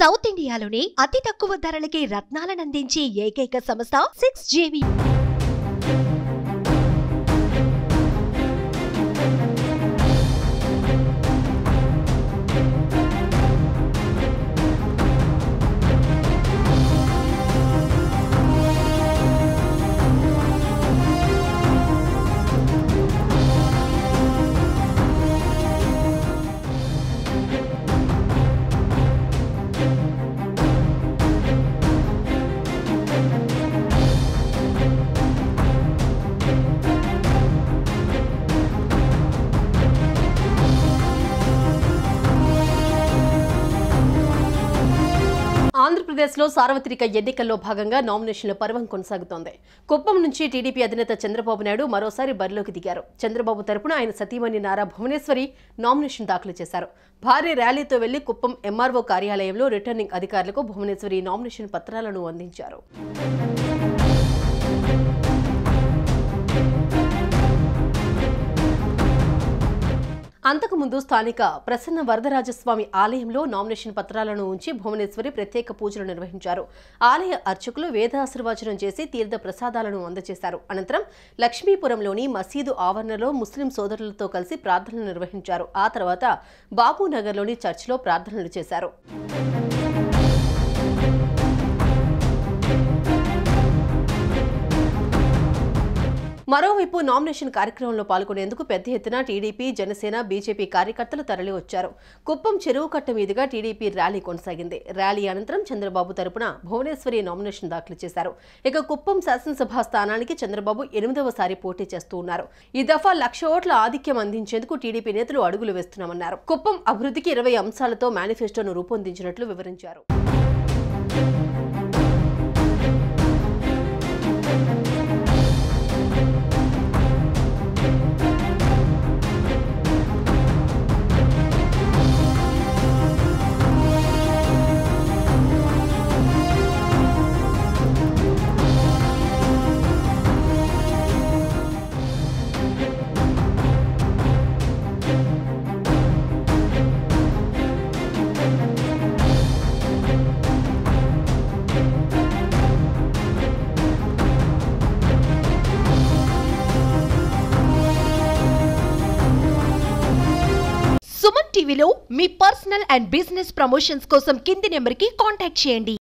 South ఇండియాలోనే అతి తక్కువ ధరలకి రత్నాలను అందించే ఏకైక సంస్థ 6JV. ఆంధ్రప్రదేశ్లో సార్వత్రిక ఎన్నికల్లో భాగంగా నామినేషన్ల పర్వం కొనసాగుతోంది. కుప్పం నుంచి టీడీపీ అధినేత చంద్రబాబు నాయుడు మరోసారి బరిలోకి దిగారు. చంద్రబాబు తరపున ఆయన సతీమణి నారా భువనేశ్వరి నామినేషన్ దాఖలు చేశారు. భారీ ర్యాలీతో వెళ్లి కుప్పం ఎంఆర్ఓ కార్యాలయంలో రిటర్నింగ్ అధికారులకు భువనేశ్వరి నామినేషన్ పత్రాలను అందించారు. అంతకుముందు స్థానిక ప్రసన్న వరదరాజస్వామి ఆలయంలో నామినేషన్ పత్రాలను ఉంచి భువనేశ్వరి ప్రత్యేక పూజలు నిర్వహించారు. ఆలయ అర్చకులు వేదాశీర్వచనం చేసి తీర్థ ప్రసాదాలను అందజేశారు. అనంతరం లక్ష్మీపురంలోని మసీదు ఆవరణలో ముస్లిం సోదరులతో కలిసి ప్రార్థనలు నిర్వహించారు. ఆ తర్వాత బాబునగర్లోని చర్చిలో ప్రార్థనలు చేశారు. మరోవైపు నామినేషన్ కార్యక్రమంలో పాల్గొనేందుకు పెద్ద ఎత్తున టీడీపీ, జనసేన, బీజేపీ కార్యకర్తలు తరలివచ్చారు. కుప్పం చెరువు కట్ట మీదుగా టీడీపీ ర్యాలీ కొనసాగింది. ర్యాలీ అనంతరం చంద్రబాబు తరపున భువనేశ్వరి నామినేషన్ దాఖలు చేశారు. ఇక కుప్పం శాసనసభ స్థానానికి చంద్రబాబు 8వసారి పోటీ చేస్తూ ఉన్నారు. ఈ దఫా 1,00,000 ఓట్ల ఆధిక్యం అందించేందుకు టీడీపీ నేతలు అడుగులు వేస్తున్నామన్నారు. కుప్పం అభివృద్ధికి 20 అంశాలతో మేనిఫెస్టోను రూపొందించినట్లు వివరించారు. సుమన్ టీవీలో మీ పర్సనల్ అండ్ బిజినెస్ ప్రమోషన్స్ కోసం కింది నెంబర్కి కాంటాక్ట్ చేయండి.